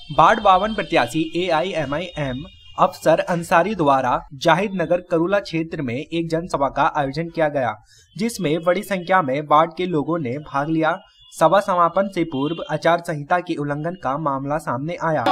Ward 52 प्रत्याशी AIMIM अफसर अंसारी द्वारा जाहिद नगर करूला क्षेत्र में एक जनसभा का आयोजन किया गया, जिसमें बड़ी संख्या में वार्ड के लोगों ने भाग लिया। सभा समापन से पूर्व आचार संहिता के उल्लंघन का मामला सामने आया।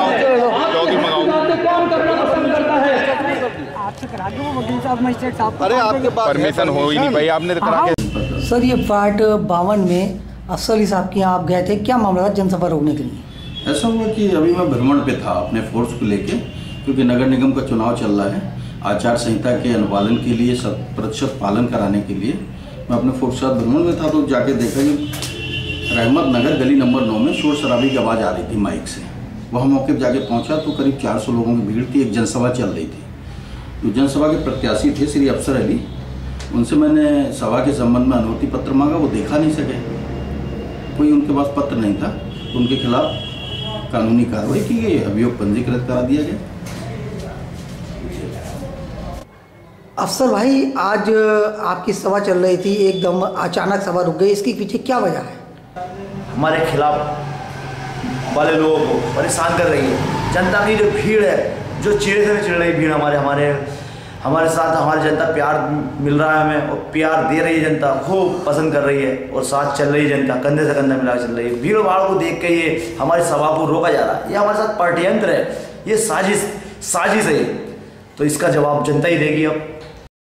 अरे आपके पास परमिशन हो ही नहीं भाई, आपने तो करा के। सर, ये वार्ड 52 में अफसर साहब के यहाँ आप गए थे, क्या मामला था जनसभा रोकने के लिए? ऐसा हुआ कि अभी मैं भ्रमण पे था अपने फोर्स को लेके, क्योंकि नगर निगम का चुनाव चल रहा है। आचार संहिता के अनुपालन के लिए 100% पालन कराने के लिए मैं अपने फोर्स के साथ भ्रमण में था, तो जाके देखा कि रहमत नगर गली नंबर 9 में शोर शराबी की आवाज़ आ रही थी माइक से। वह मौके पर जाके पहुंचा तो करीब 400 लोगों की भीड़ थी, एक जनसभा चल रही थी। तो जनसभा के प्रत्याशी थे श्री अफसर अली, उनसे मैंने सभा के संबंध में अनुमति पत्र मांगा, वो देखा नहीं सके, कोई उनके पास पत्र नहीं था। तो उनके खिलाफ कानूनी कार्रवाई की गई, अभियोग पंजीकृत करा दिया गया। अफसर भाई, आज आपकी सभा चल रही थी, एकदम अचानक सभा रुक गई, इसके पीछे क्या वजह है? हमारे खिलाफ वाले लोगों को परेशान कर रही है। जनता की जो भीड़ है, जो चिड़े से चिड़ रही भीड़, हमारे साथ हमारी जनता प्यार मिल रहा है हमें, और प्यार दे रही है जनता, खूब पसंद कर रही है, और साथ चल रही है जनता, कंधे से कंधा मिला चल रही है। भीड़ भाड़ को देख के ये हमारी सभा को रोका जा रहा है, ये हमारे साथ पार्टियंत्र है, ये साजिश है। तो इसका जवाब जनता ही देगी अब।